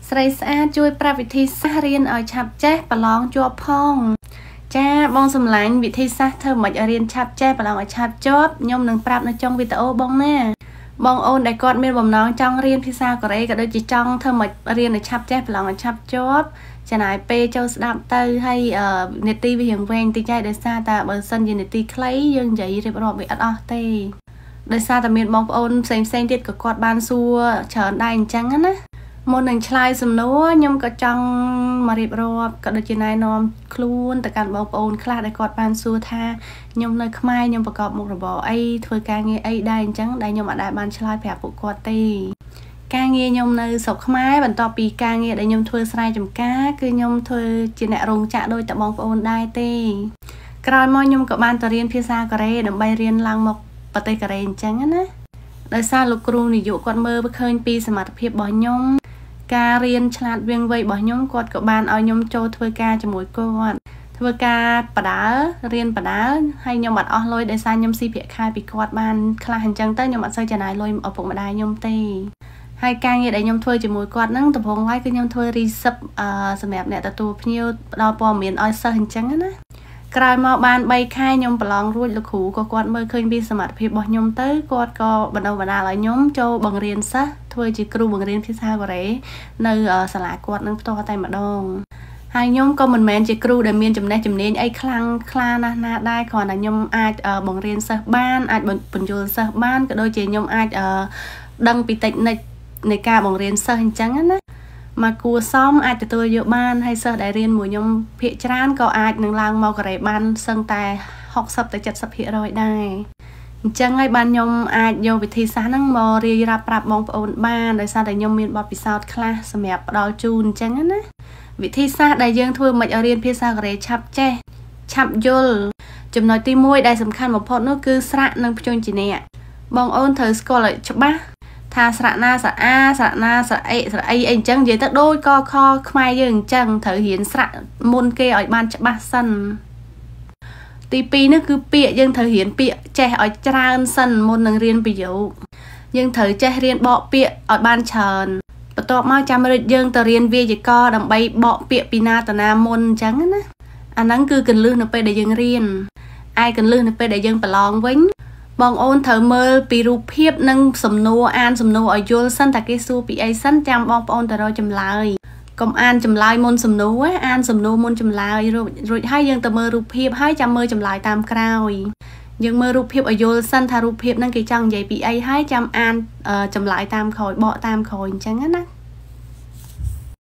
ស្រីស្អាតជួយប្រាប់វិធីសាស្ត្ររៀនឲ្យឆាប់ចេះប្រឡងជាប់ផងចាបងសម្លាញ់វិធីសាស្ត្រធ្វើមិនឲ្យរៀនឆាប់ចេះប្រឡងឲ្យឆាប់ជាប់ខ្ញុំនឹងប្រាប់នៅចុងវីដេអូបងណាបងអូនដែលគាត់មានបំណងចង់រៀនភាសាកូរ៉េក៏ដូចជាចង់ធ្វើមិនរៀនឲ្យឆាប់ចេះប្រឡងឲ្យឆាប់ជាប់ចំណាយពេលចូលស្ដាប់ទៅហើយនេតិវារៀងវែងតិចហើយដោយសារតែបើសិនជានេតិខ្លីយើងនិយាយរៀបរាប់វាអត់អស់ទេដោយសារតែមានបងប្អូនផ្សេងទៀតក៏គាត់បានសួរច្រើនដែរអញ្ចឹងណាមុននឹងឆ្លើយសំណួរខ្ញុំក៏ចង់មករៀបរាប់ក៏ដូចជាណែនាំខ្លួនទៅកាន់បងប្អូនខ្លះដែលគាត់បានសួរថាខ្ញុំនៅខ្មែរខ្ញុំប្រកបមុខរបរអីធ្វើការងារអីដែរអញ្ចឹងដែលខ្ញុំអត់ដែលបានឆ្លើយប្រាប់ពួកគាត់ទេការងារខ្ញុំនៅស្រុកខ្មែរបន្ទាប់ពីការងារដែលខ្ញុំធ្វើស្រែចម្ការគឺខ្ញុំធ្វើជាអ្នករោងចក្រដូចតែបងប្អូនដែរទេក្រោយមកខ្ញុំក៏បានទៅរៀនភាសាកូរ៉េដើម្បីរៀនឡើងមកប្រទេសកូរ៉េអញ្ចឹងណាដោយសារលោកគ្រូនាយកគាត់មើលឃើញពីសមត្ថភាពរបស់ខ្ញុំការរៀនឆ្លាតវៀងវៃរបស់ខ្ញុំគាត់ក៏បានឲ្យខ្ញុំចូលធ្វើការជាមួយគាត់ធ្វើការបដារៀនបដាហើយខ្ញុំអត់អស់លុយដោយសារខ្ញុំស៊ីប្រាក់ខែពីគាត់បានខ្លះអញ្ចឹងទៅខ្ញុំអត់សូវចំណាយលុយឪពុកម្ដាយខ្ញុំទេហើយការងារដែលខ្ញុំធ្វើជាមួយគាត់ហ្នឹងដំបូងឡើយគឺខ្ញុំធ្វើ receipt សម្រាប់អ្នកទទួលភ្ញៀវផ្ដល់ព័ត៌មានឲ្យសិស្សអញ្ចឹងណាក្រោយមកបាន3ខែខ្ញុំប្រឡងរួចលោកគ្រូក៏គាត់មើលឃើញពីសមត្ថភាពរបស់ខ្ញុំទៅគាត់ក៏បណ្ដុះបណ្ដាលឲ្យខ្ញុំចូលបង្រៀនសិស្សធ្វើជាគ្រូបង្រៀនភាសាកូរ៉េនៅសាលាគាត់នឹងផ្ទាល់តែម្ដងហើយខ្ញុំក៏មិនមែនជាគ្រូដែលមានចំណេះជំនាញអីខ្លាំងខ្លាណាស់ណាដែរគ្រាន់តែខ្ញុំអាចបង្រៀនសិស្សបានអាចបញ្យល់សិស្សបានក៏ដូចជាខ្ញុំអាចដឹងពីតិចនិចនៃការបង្រៀនសិស្សអញ្ចឹងណាមកគួសមអាចទទួលយកបានហើយសិស្សដែលរៀនមួយខ្ញុំភាគច្រើនក៏អាចនឹងឡើងមកកូរ៉េបានសឹងតែ60ទៅ70%ដែរអញ្ចឹងហើយបានខ្ញុំអាចយកវិធីសាស្ត្រហ្នឹងមករាយរាប់ប្រាប់បងប្អូនបានដោយសារតែខ្ញុំមានបទពិសោធន៍ខ្លះសម្រាប់ផ្ដល់ជូនអញ្ចឹងណាវិធីសាស្ត្រដែលយើងធ្វើមិនឲ្យរៀនភាសាកូរ៉េឆាប់ចេះឆាប់យល់ចំណុចទី1ដែលសំខាន់បំផុតនោះគឺស្រៈនិងព្យញ្ជនៈបងអូនត្រូវស្គាល់ឲ្យច្បាស់ថាស្រៈណាស្រៈអាស្រៈណាស្រៈអេស្រៈអីអីអញ្ចឹងនិយាយទៅដូចកខខ្មែរយើងអញ្ចឹងត្រូវរៀនស្រៈមុនគេឲ្យបានច្បាស់សិនទី2នេះគឺពាក្យយើងត្រូវរៀនពាក្យចេះឲ្យច្រើនសិនមុននឹងរៀនប្រយោគយើងត្រូវចេះរៀនបកពាក្យឲ្យបានច្រើនបន្ទាប់មកចាំរិទ្ធយើងទៅរៀនវេយ្យាករណ៍ដើម្បីបកពាក្យពីណាទៅណាមុនអញ្ចឹងណាអាហ្នឹងគឺកន្លឹះនៅពេលដែលយើងរៀនឯកន្លឹះនៅពេលដែលយើងប្រឡងវិញបងអូនត្រូវមើលពីរូបភាពនិងសំណួរអានសំណួរឲ្យយល់សិនតែគេសួរពីអីសិនចាំបងប្អូនទៅរកចម្លើយកុំអានចម្លើយមុនសំណួរអានសំណួរមុនចម្លើយរួចហើយយើងទៅមើលរូបភាពហើយចាំមើលចម្លើយតាមក្រោយយើងមើលរូបភាពឲ្យយល់សិនថារូបភាពហ្នឹងគេចង់និយាយពីអីហើយចាំអានចម្លើយតាមក្រោយបកតាមក្រោយអញ្ចឹងណា